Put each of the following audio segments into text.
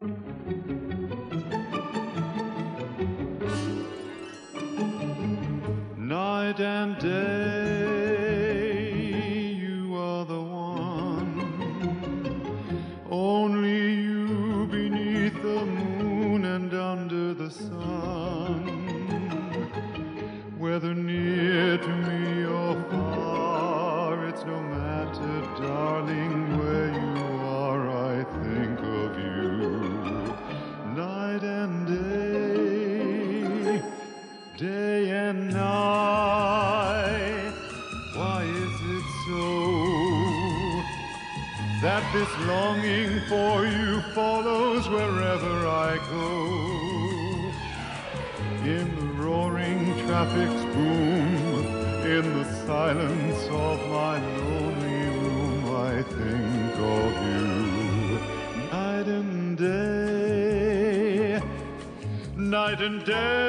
Night and day, you are the one. Only you beneath the moon and under the sun. Whether near to me or far, it's no matter, darling, where you are, I think of you. Night and day, day and night. Why is it so that this longing for you follows wherever I go? In the roaring traffic's boom, in the silence of my lonely room, I think of you. Night and day, night and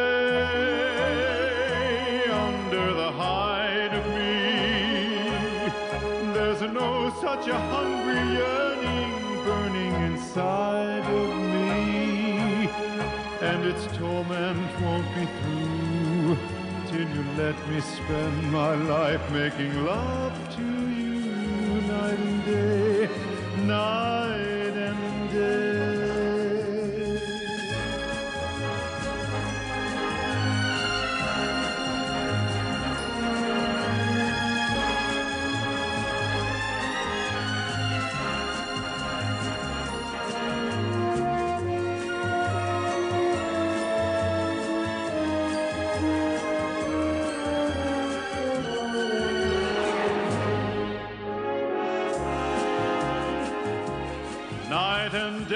day, under the hide of me, there's no such a hungry yearning burning inside of me, and its torment won't be through till you let me spend my life making love to you. Night and day, night and day. Night and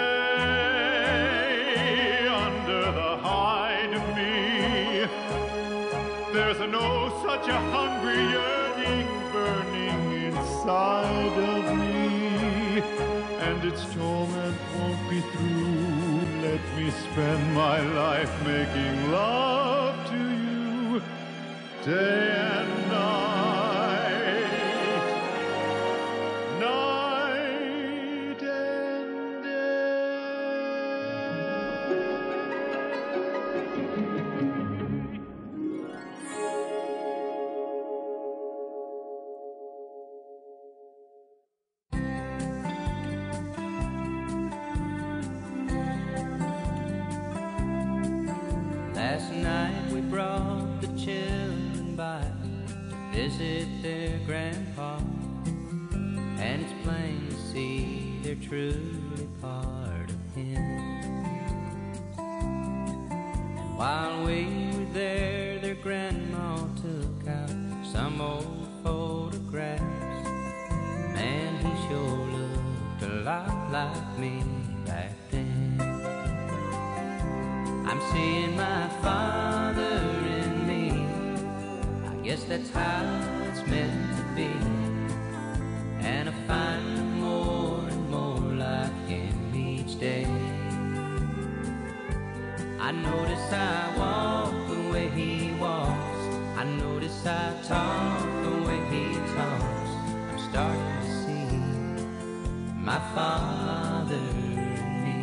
day, under the hide of me, there's no such a hungry yearning burning inside of me, and its torment won't be through. Let me spend my life making love to you, day and night, night and Last night we brought the children by to visit their grandpa, and it's plain to see they're truly part of him. And while we were there, their grandma took out some old photographs. Man, he sure looked a lot like me back then. I'm seeing my father in me. I guess that's how it's meant to be. And I find more and more like him each day. I notice I walk the way he walks. I notice I talk the way he talks. I'm starting to see my father in me.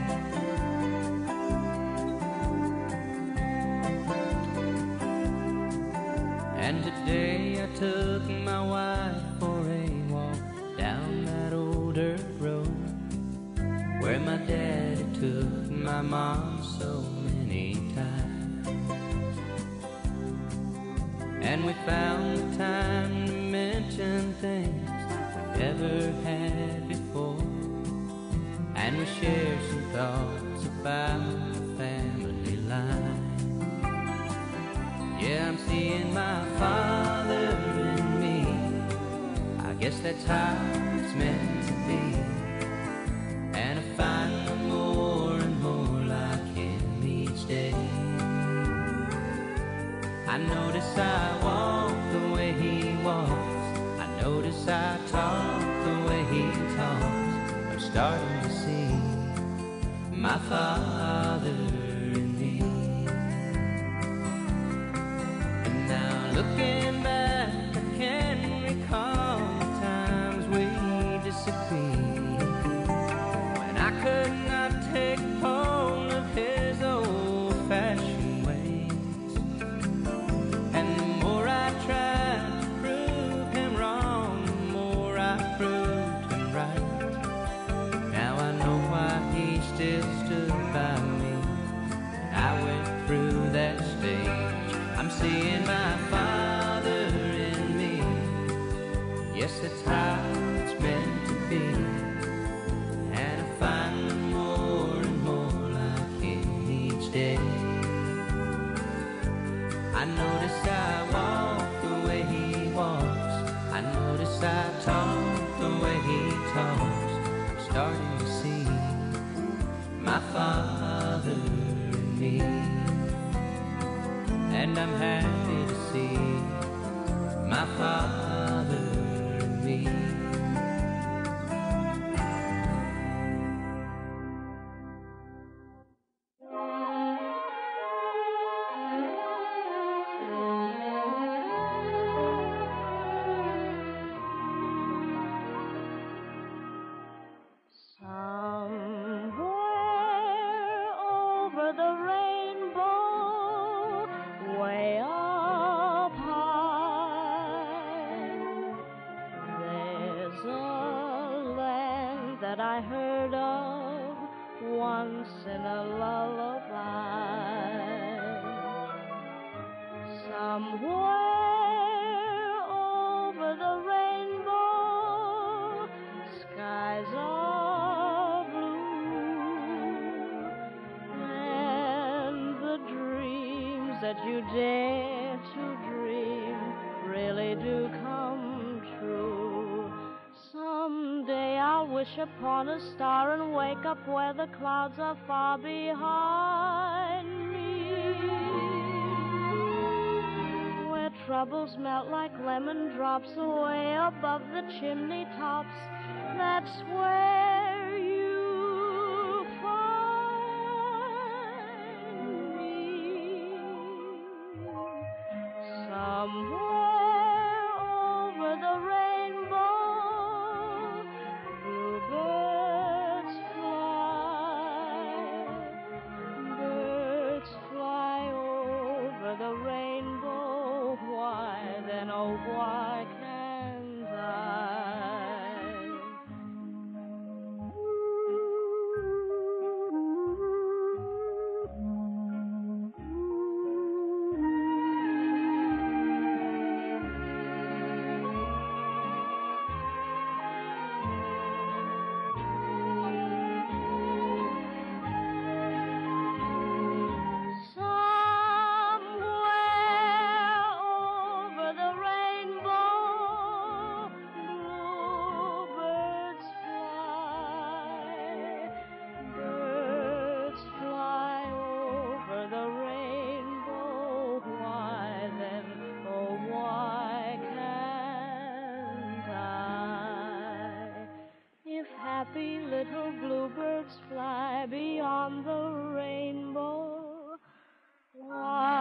And today I took my wife for a walk down that old dirt road where my daddy took my mom so many times. And we found the time to mention things we never had before, and we shared some thoughts about the family line. Yeah, I'm seeing my father in me. I guess that's how it's meant to be. And I find more and more like him each day. I notice I walk the way he walks. I notice I talk the way he talks. I'm starting to see my father in me. Now looking back, I can recall the times we disagreed, when I could not tell seeing my Father in me. Yes, that's how it's meant to be. And I find more and more like Him each day. I notice I walk the way He walks. I notice I talk the way He talks. I'm starting to see my Father in me. And I'm happy to see my Father in me. I heard of once in a lullaby. Somewhere over the rainbow, skies are blue, and the dreams that you dare to dream really do come true. Someday I'll wish upon a star and wake up where the clouds are far behind me, where troubles melt like lemon drops away above the chimney tops. That's where you find me. Somewhere over the rainbow, birds fly over the rainbow. Why then, oh, why can't I? Happy little bluebirds fly beyond the rainbow. Why